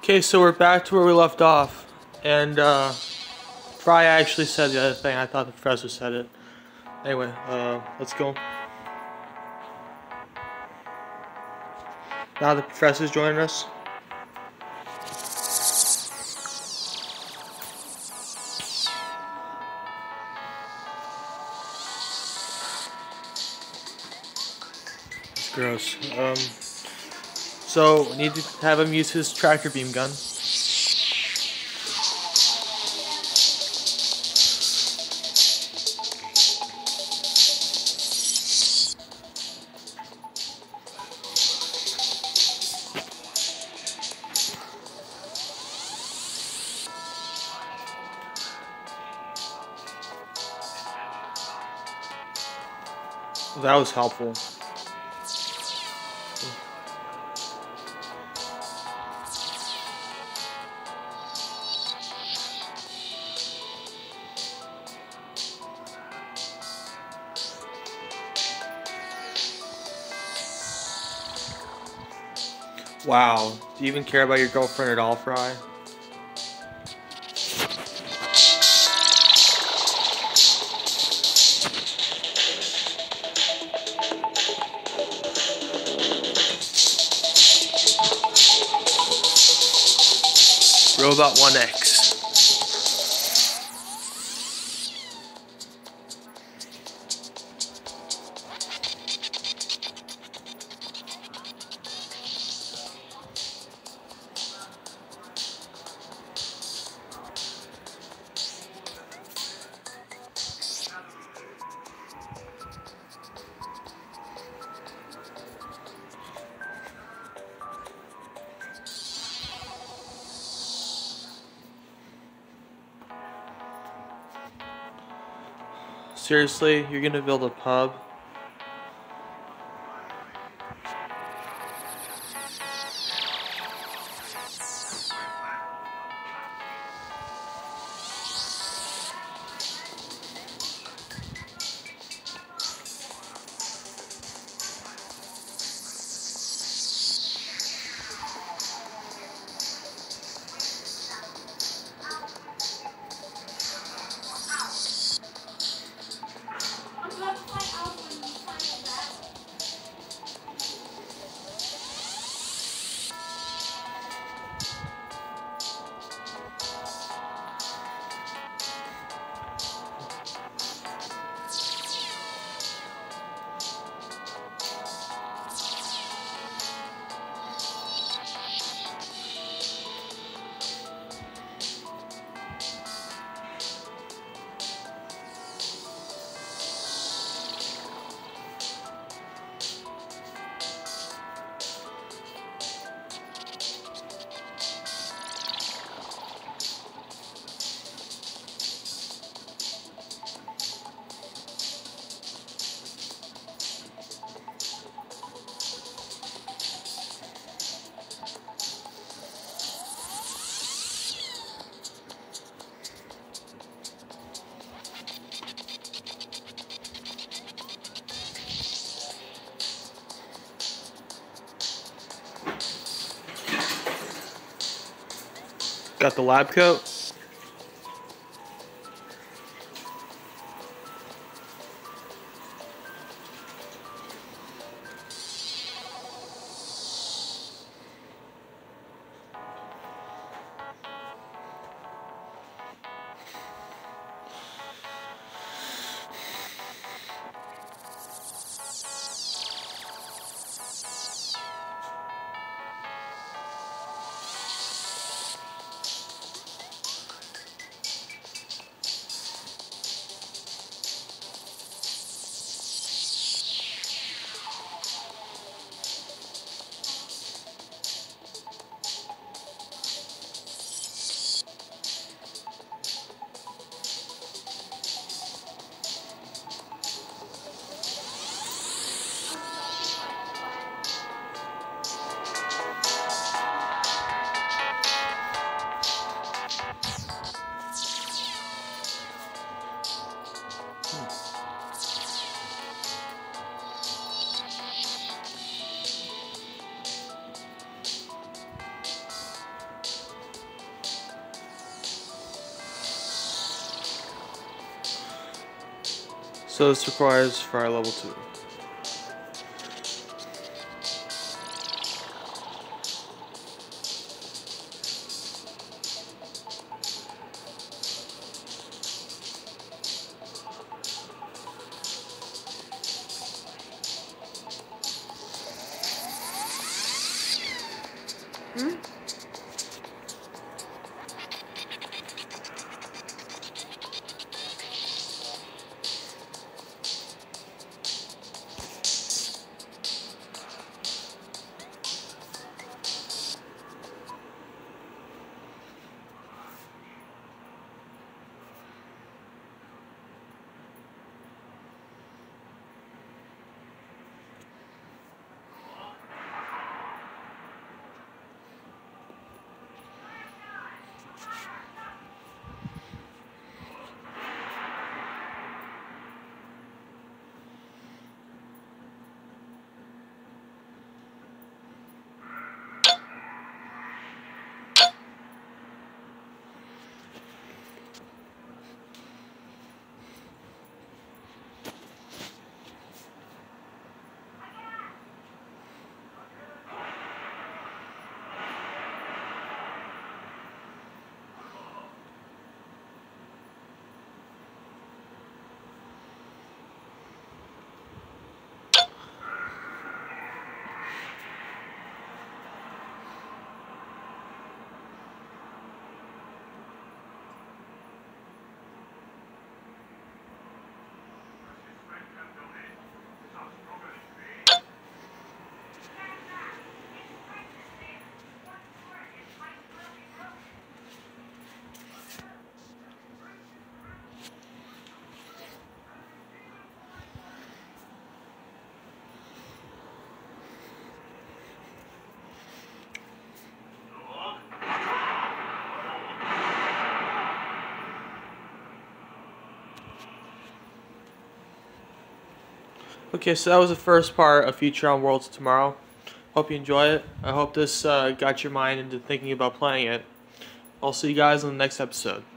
Okay, so we're back to where we left off, and Fry actually said the other thing. I thought the professor said it. Anyway, let's go. Now the professor's joining us. It's gross. So we need to have him use his tractor beam gun. That was helpful. Wow. Do you even care about your girlfriend at all, Fry? Robot 1X. Seriously, you're gonna build a pub? Got the lab coat? So this requires Fry level 2. Okay, so that was the first part of Future on Worlds Tomorrow. Hope you enjoy it. I hope this got your mind into thinking about playing it. I'll see you guys in the next episode.